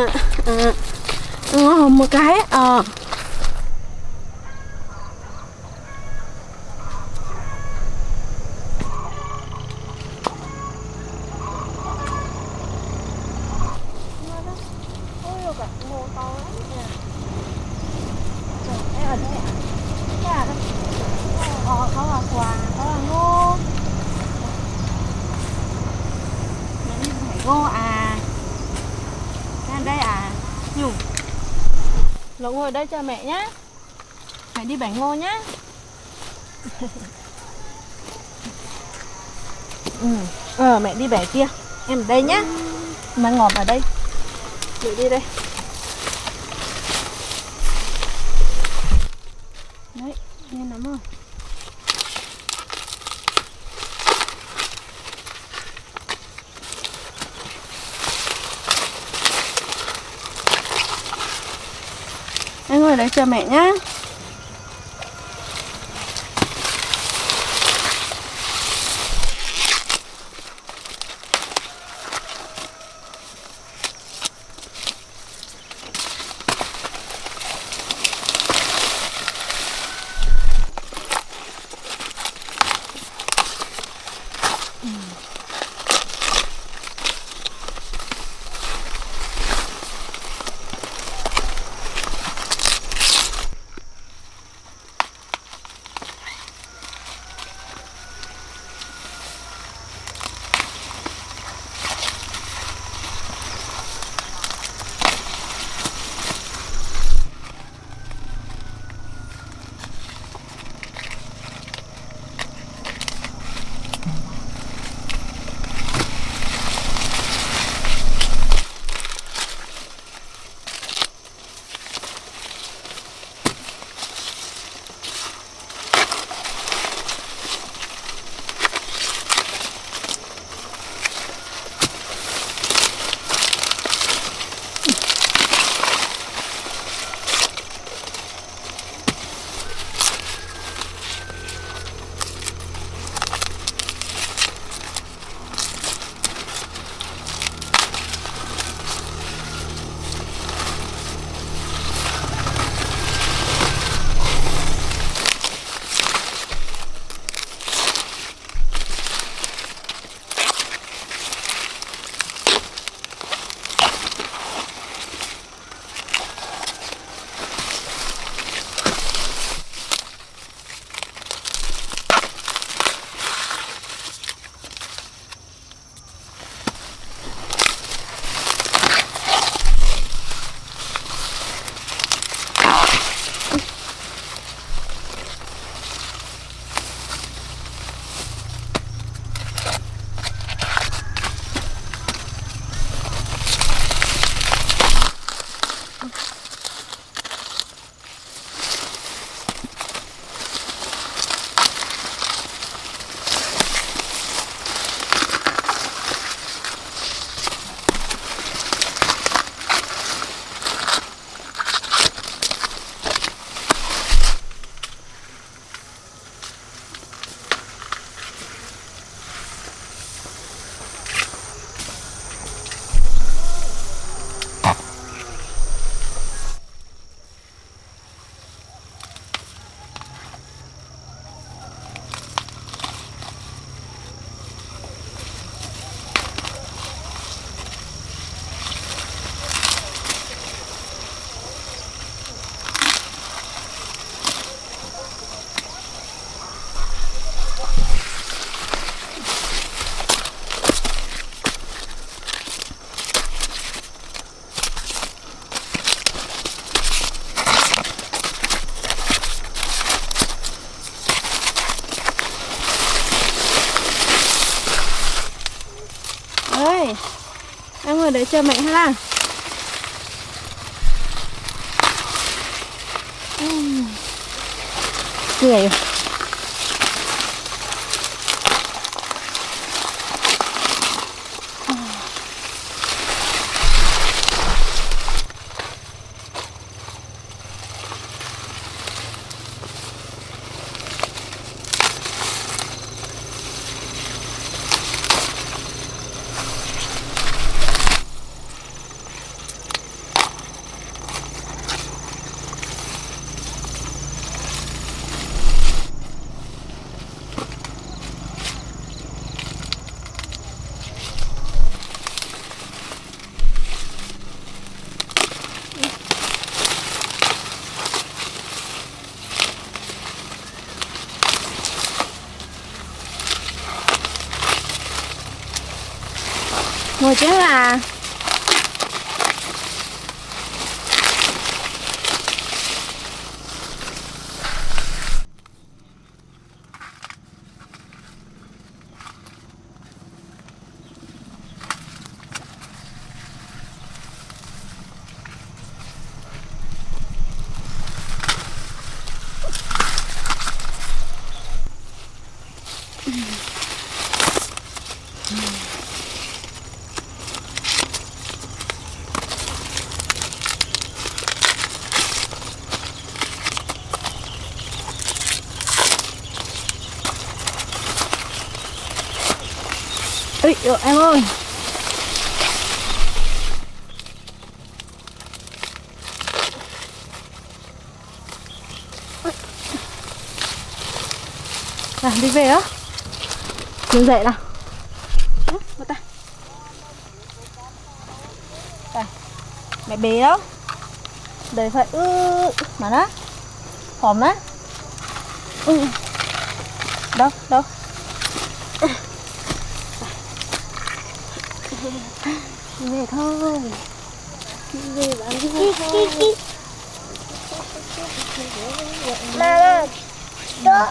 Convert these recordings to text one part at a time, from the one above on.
Một cái có là quà, có là ngô. Mẹ đi phải ngô à? Ăn đây à? Nhủ. Lộc ngồi đây cho mẹ nhá. Mẹ đi bẻ ngô nhá. Mẹ đi bẻ kia. Em ở đây nhá. Mà ngọt ở đây. Mẹ đi đây. Đấy, nghe lắm rồi. Em ngồi đấy chờ mẹ nhá. Em ngồi đấy chờ mẹ ha. Cười. Rồi chứ à. Ui, em ơi. Nào, đi về á. Đứng dậy nào. Một tay. Đây. Mẹ bé đó. Đấy phải mà đó. Hòm đó. Đâu, đâu. Đi về thôi. Đi về bạn đi về thôi. Mama, đó.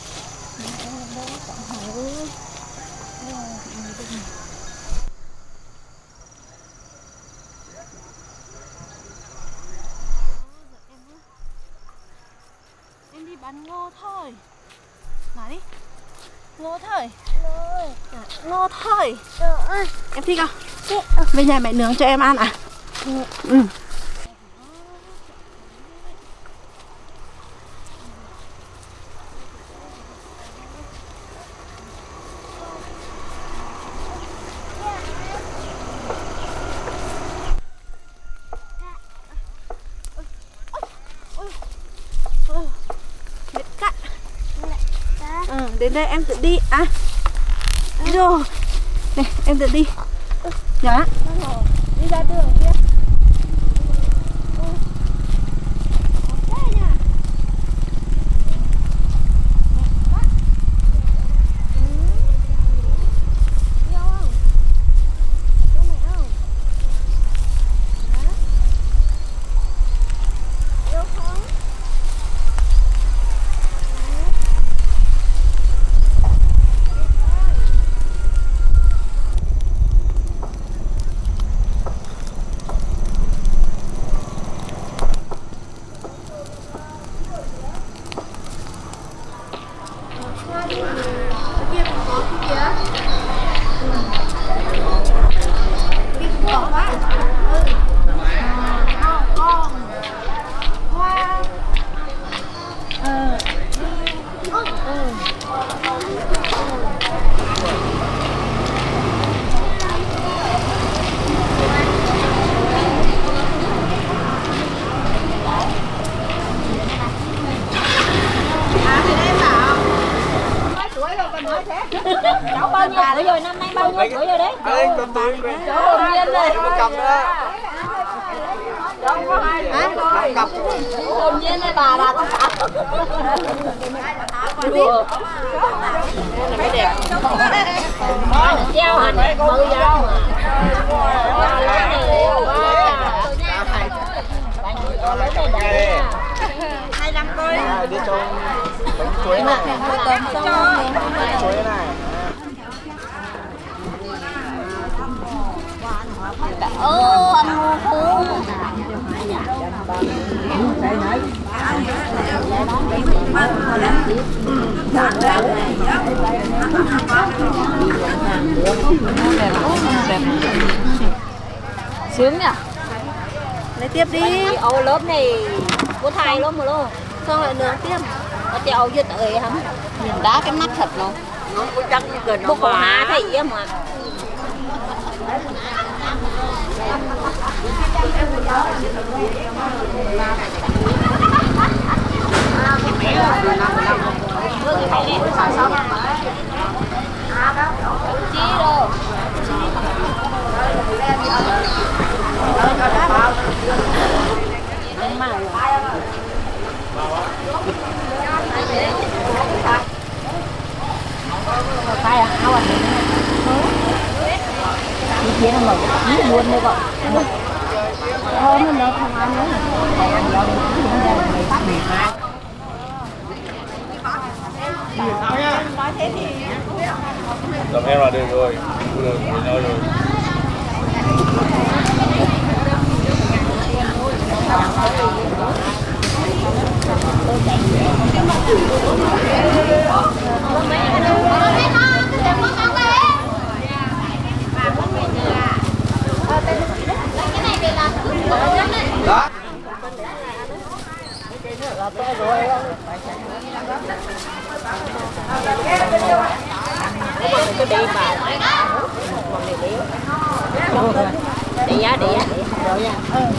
Em đi bán ngô thôi. Nào đi. Ngô thôi. Ngô thôi. Em thích không? Về nhà mẹ nướng cho em ăn à? Ừ. Mệt cắt. Đến đây em tự đi. À. Rồi. Này, em tự đi. Dạ. Đi ra đường kia. Cháu bao nhiêu tuổi rồi, năm nay bao nhiêu tuổi rồi đấy? Con tuổi Cháu hồn nhiên rồi. cầm đó. Cháu có 2 tuổi rồi. Hồn nhiên này bà là con cặp. Đùa. Phải đẹp. Treo hành mơ dao mà. Lấy này đầy 25 coi. Đi cho chuối này. Chuối này. Ăn ngu phú. Sướng nhỉ? Lấy tiếp đi. Ấu lớp này có thai lắm mà luôn. Xong lại nướng tiếp. Có treo dưới tới hả? Nhìn đá cái mắt thật nó. Nó có trắng như gần nó còn há thấy mà. Chí đâu. Khai à? Áo anh. kia nó mở cái buồn đây gọi nó không ăn nữa Làm em là được rồi, được với nhau rồi. Đó. cái đi vào đi giá rồi nha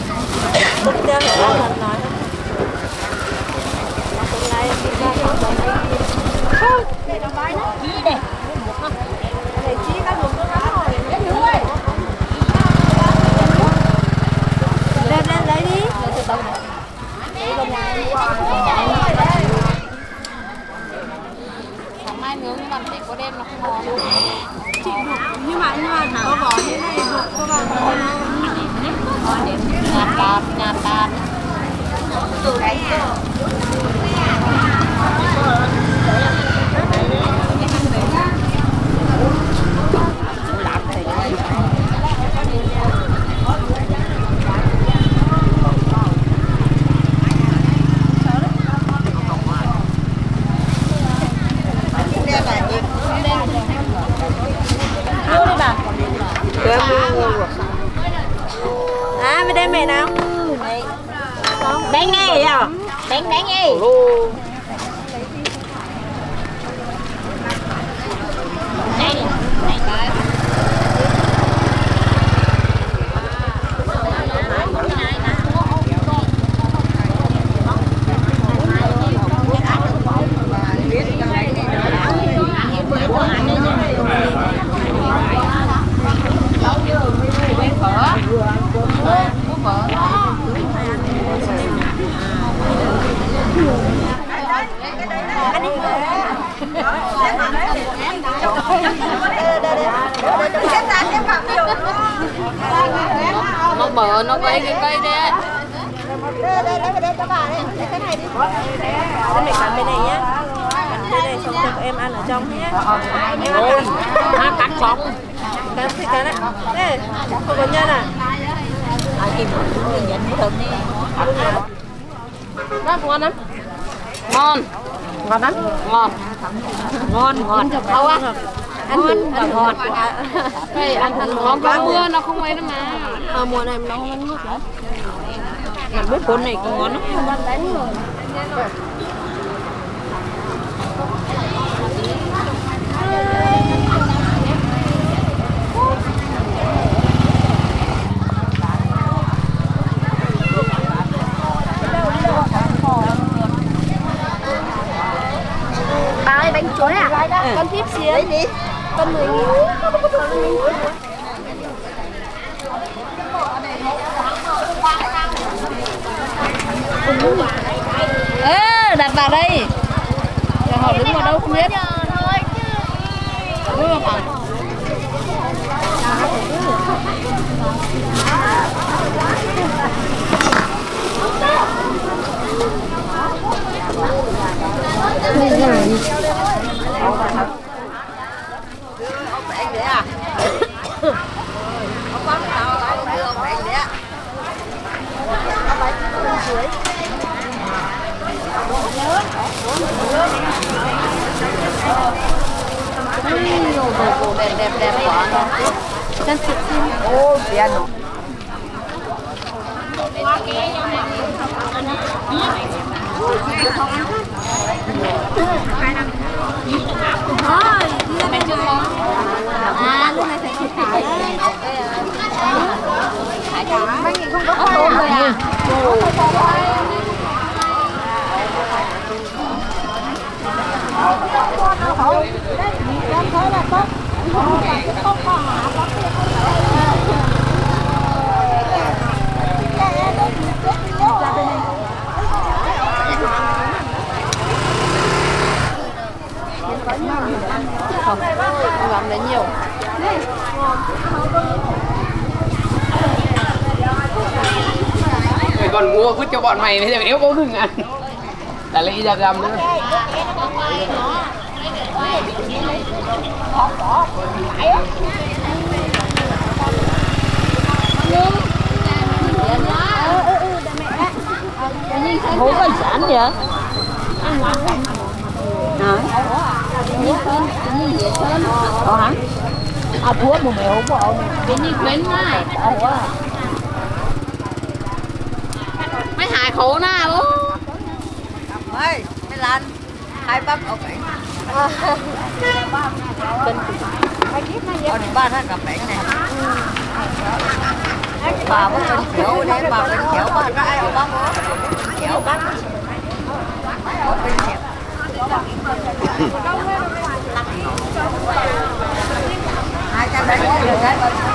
mai nướng nhưng mà có đêm nó không ngon. Chị nhưng mà có vỏ như này được có vào nhạt tạt bên đây mẹ nào đánh nghe à đánh nghe nó bờ nó cây cái cây đấy đây cho bà đây cái này đi cái này cắn bên này nhá bên này xong cho em ăn ở trong nhé em cắn xong cắn thì cắn đấy đây không có nhân à kìm mình nhận thơm đi ngon lắm ngon ngon lắm ngon đâu á ăn ngọt đây ăn ngon có mưa nó không ấy đâu mà mùa này nó không ăn nước nữa làm bếp cuốn này cũng ngon lắm Bà ơi bánh chuối à? Con tiếp xiên. Đấy đi. Con 10.000. Đặt vào đây. Giờ họ đứng vào đâu không biết. Đúng không ạ? ông bạn đấy à ông có sao ông đưa ông bạn đấy ạ đẹp quá chân xịn ô tiền Bánh trưng không? Lúc này phải thịt thả đấy. Bánh gì không có khoai rồi à? Không làm đấy nhiều. còn mua vứt cho bọn mày bây giờ éo có gừng ăn. Đã lấy ra găm nữa. Hú bánh sẵn vậy? Có hả? À thua một mẹ hú bộ cái gì quên này. Mấy hài khổ na bố. Ơi, mấy lần hai bắp ở biển. Ở ba nó gặp biển này. Bà có bên kiểu đấy, bà bên kiểu bà ra ai ở bắp đó. Kiểu bắp. Ở bên kiểu. Hai trăm đấy được đấy.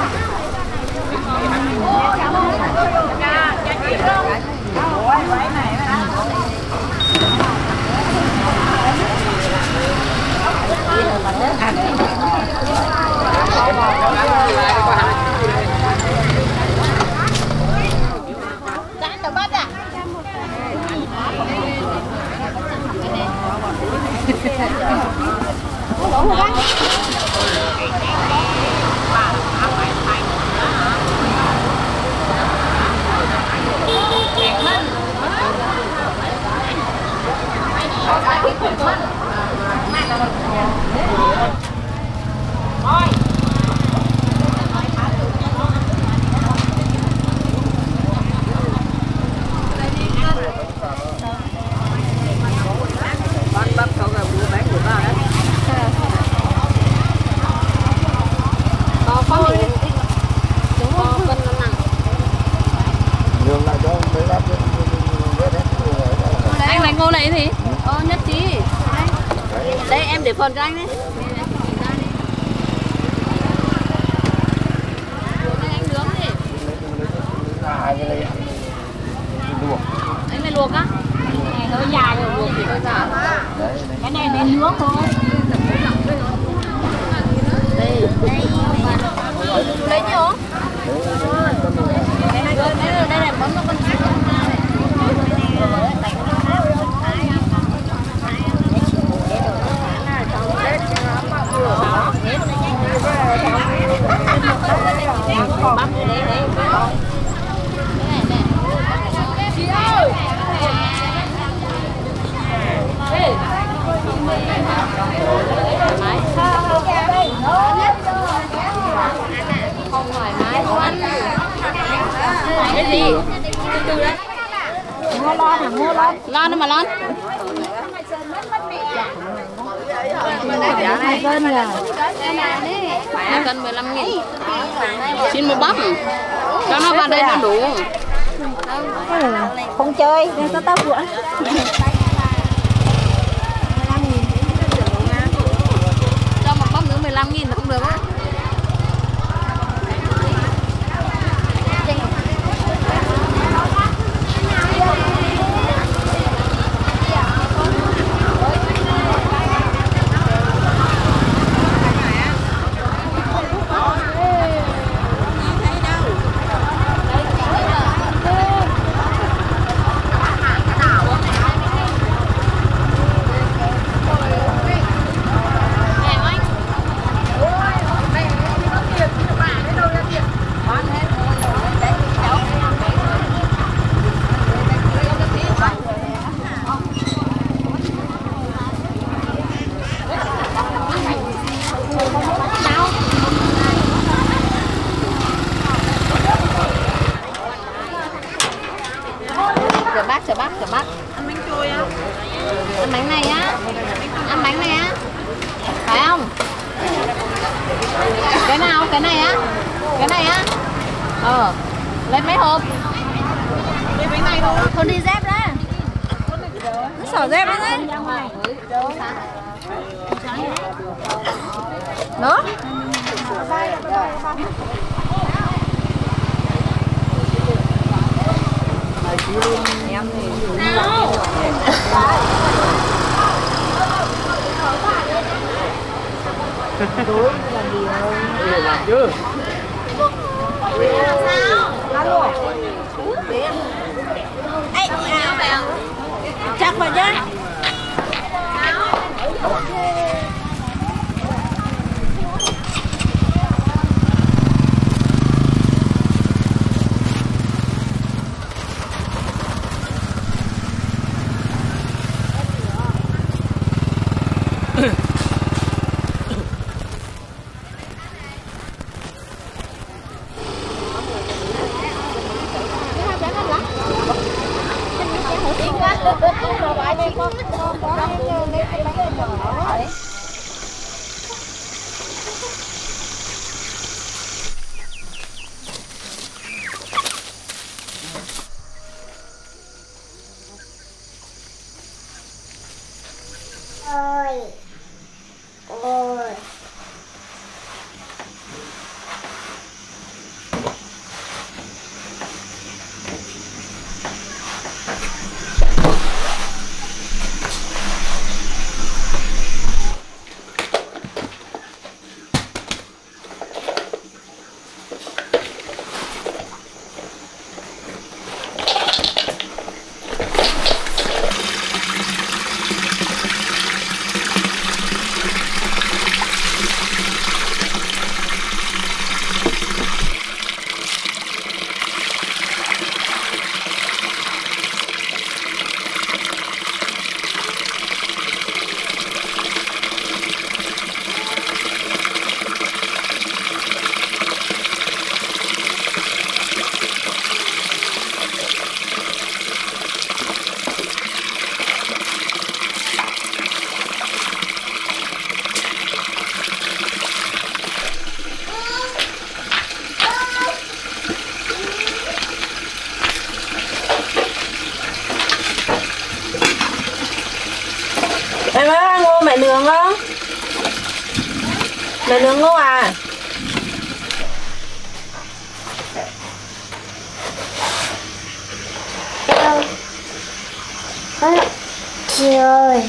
Anh lấy ngô này gì? Nhất trí. Đây em để phần cho anh đấy. Anh nướng đi. Anh này luộc á? Này hơi dài rồi, luộc thì hơi dài. Cái này nên nướng thôi. Đây. Lấy nhỉ? Đây là món nó con bắp ở đây đấy. Chị ơi. Không thoải mái không ăn. Cái gì? Từ từ đấy. Mua lon hả? Mua lon. Lon đâu mà lon? 2 cân rồi. 2 cân 15.000. Xin một bắp. Cho nó vào đây nó đủ. Không chơi, đây có tóc nữa. Cho một bắp nữa 15.000 không được á. Chở bác. Ăn bánh trôi á. Ăn bánh này á. Ăn bánh này á. Phải không? Cái nào? Cái này á. Cái này á. Lấy mấy hộp? Lấy bánh này thôi. Con đi dép đấy. Nó xỏ dép đấy. Đó. Đối làm gì đâu. Làm chứ. Sao? Alo. Ê, chắc vào nhá. Em ơi, ăn ngô mẹ nướng không? Mẹ nướng ngô à? Trời.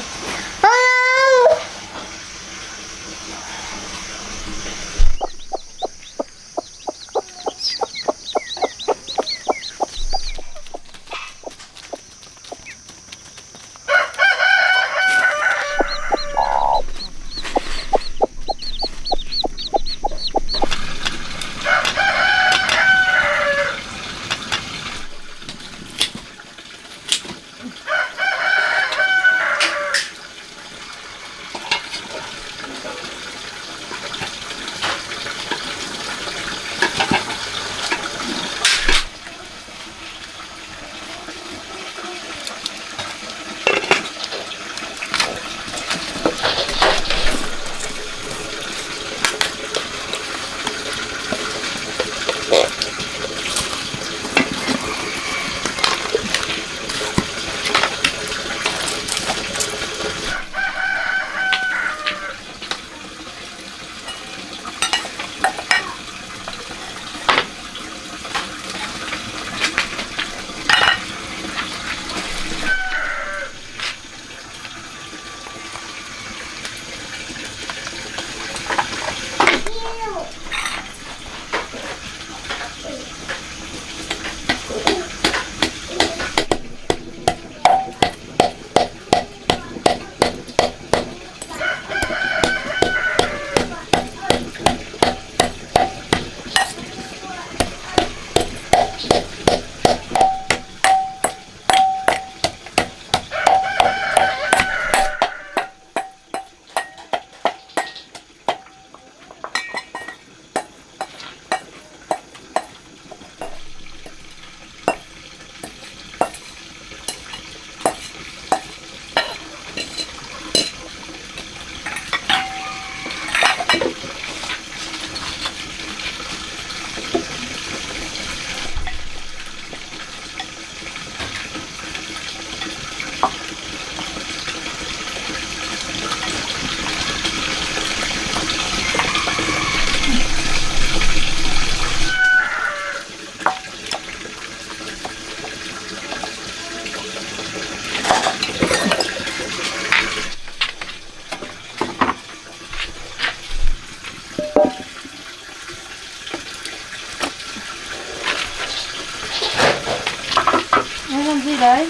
gì đấy?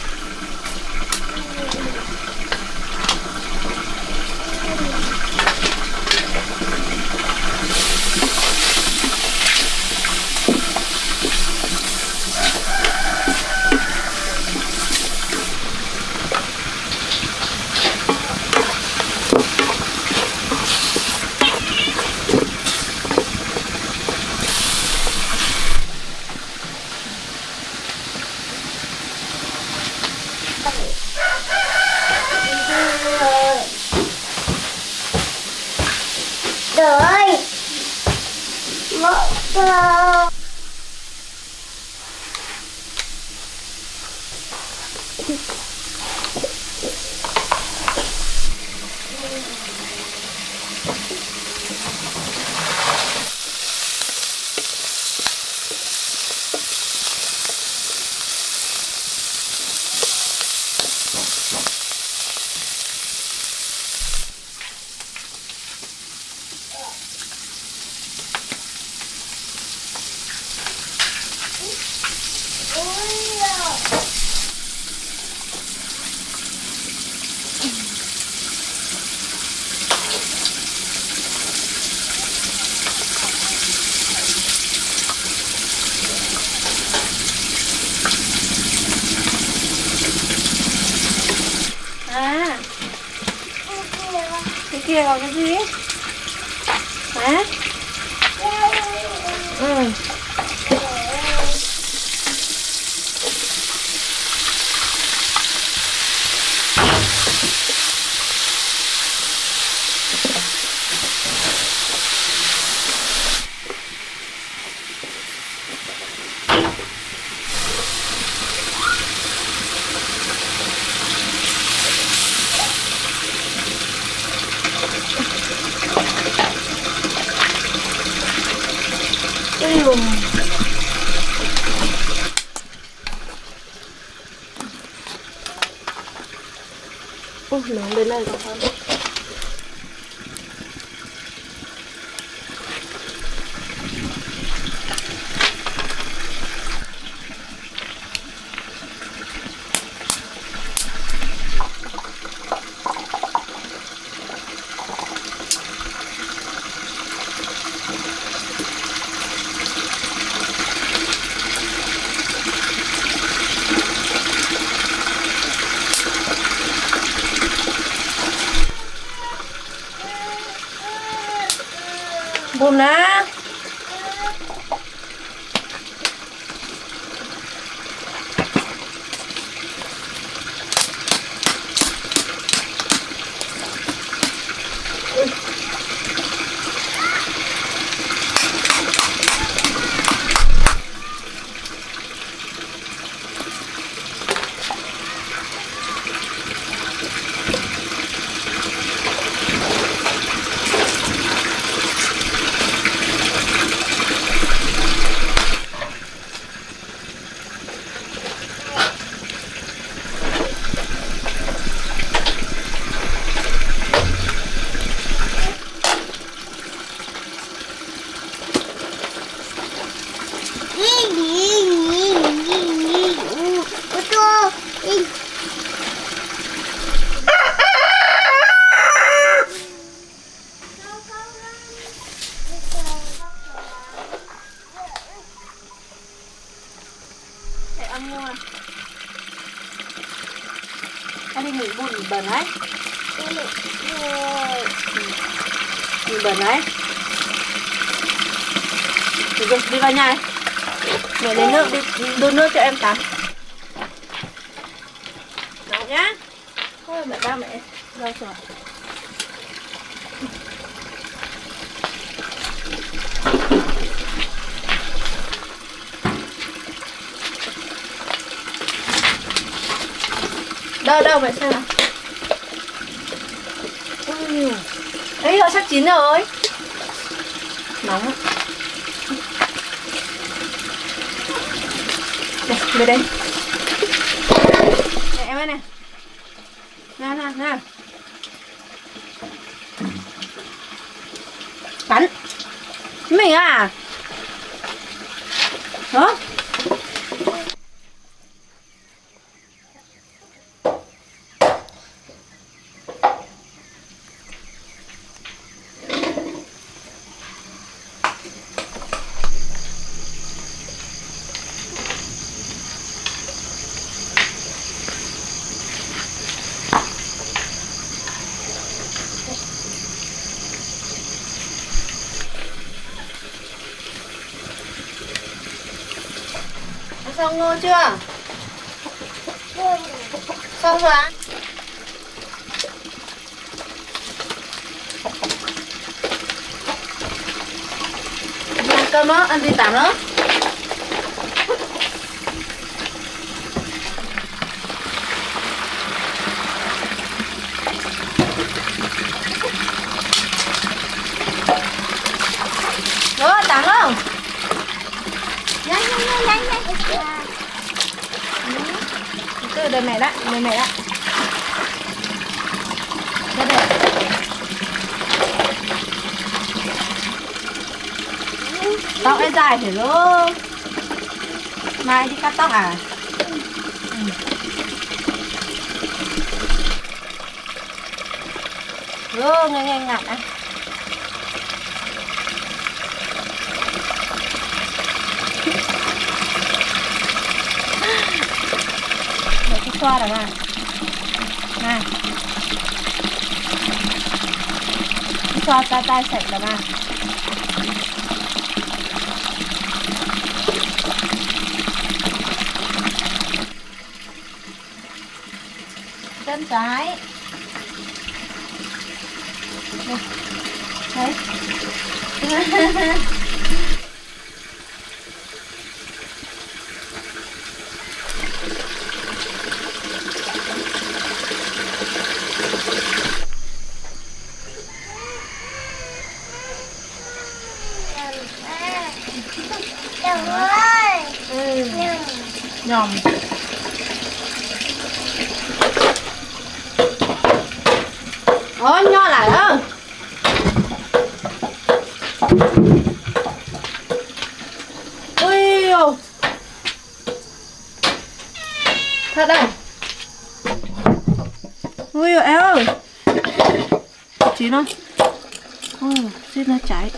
Rồi. Một giờ. À, cái kia là cái gì? Hả? Ừ. Ôi, nóng đến này rồi con. Bùn á. Em đi nghỉ bùn bẩn đấy. Nghỉ bẩn đấy. Được rồi, đi vào nhà ấy. Mẹ lấy nước, đi đun nước cho em tắm. Nóng nhá. Thôi mẹ ba mẹ rau rồi. Đâu mẹ xem nào. Đấy rồi, sắp chín rồi. Nóng á. Đây, về đây. Này, em ơi này. Nào. Cắn. Mình à? Hả? xong ngô chưa? Xong rồi ạ. Ăn cơm đó, ăn gì tạm đó. Rồi, tạm không? Nhanh. Từ đây mẹ đã, đây mẹ đã. Đây đây. Tóc em dài thế luôn. Mai đi cắt tóc à? Rồi, nghe ngặt à. Để cái xoa rồi mà. Này. Xoa tay sạch rồi mà. Chân trái. Đây. Đấy. Nhòm. Ôi nho lại ơ. Ui ô. Thật đây. Ui ôi em ơi. Chín không? Xin nó cháy.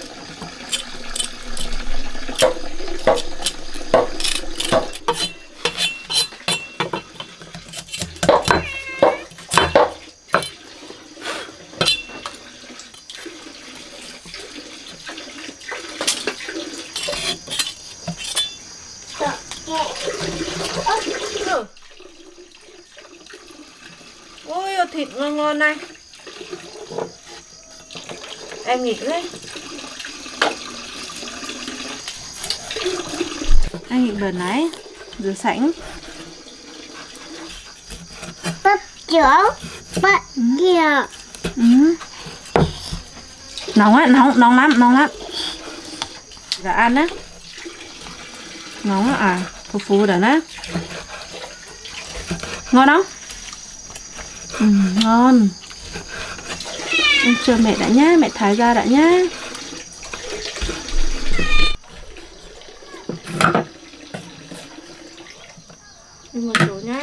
Ôi thịt ngon này. Em nghỉ đấy. Anh nghỉ bẩn này. Rửa sẵn. Bắt chữa. Bắt kìa. Nóng á, nóng lắm. Dạ ăn á. Nóng á, phù đã nè. Ngon không? Ngon. Em chờ mẹ đã nhá, mẹ thái ra đã nhá. Đi một chỗ nhá.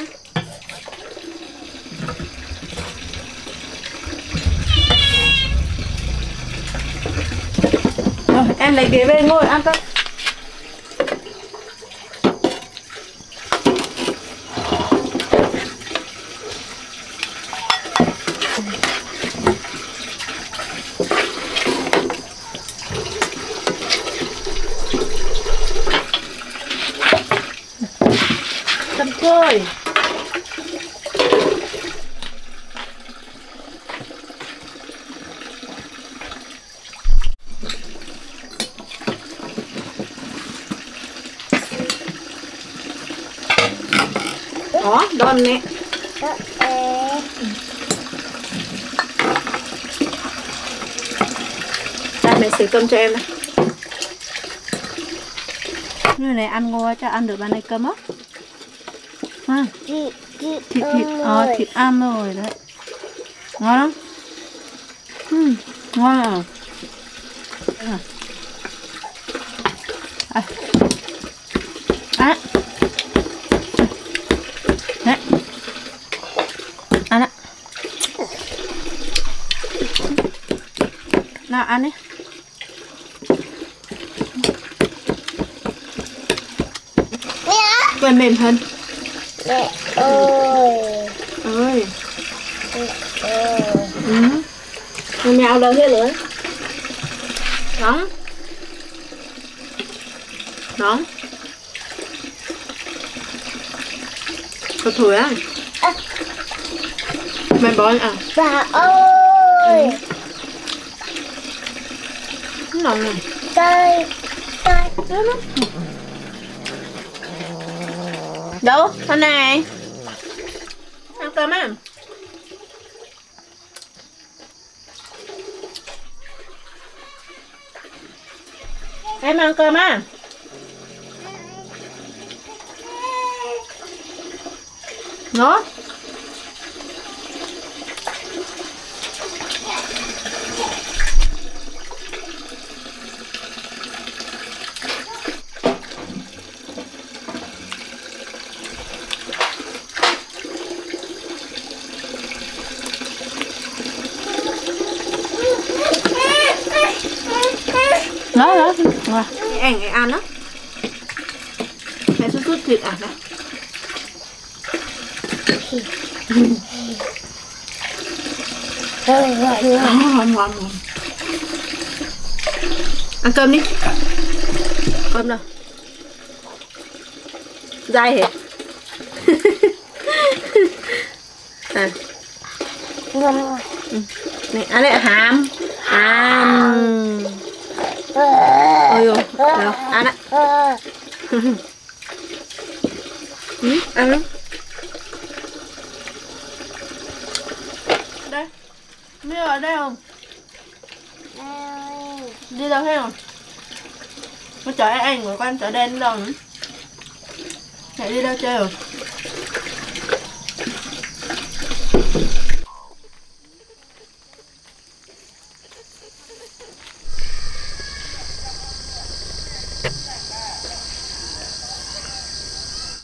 Rồi, em lấy ghế về ngồi ăn cơm. Tâm côi. Đó, đòn nè. Đây, mẹ xới cơm cho em này. Như này ăn ngô cho ăn được bàn này cơm á. Thịt ăn rồi đấy. Ngon không? Ngon à. Đấy. Ăn ạ. Nào ăn đi. Quên mềm hơn. Mẹ ơi. Ơi. Mèo đâu hết rồi. Nóng. Có thổi á. Mày bỏ anh à? Bà ơi. Nó ngon này. Đây. Đây. Đâu? Con này. Ăn cơm á. Em ăn cơm á. Nó. Đó. Rồi. Anh ăn đó. Mẹ chút thịt à nè. Ngon. Ăn cơm đi. Cơm đâu? Dai hả? À. Này ăn lại hàm. Ăn. Ôi dồi, nào, ăn ạ. Ăn luôn. Đây. Mưa ở đây không? Đi đâu thế không? Có chở anh của con chở đen đâu nữa? Chạy đi đâu chơi rồi?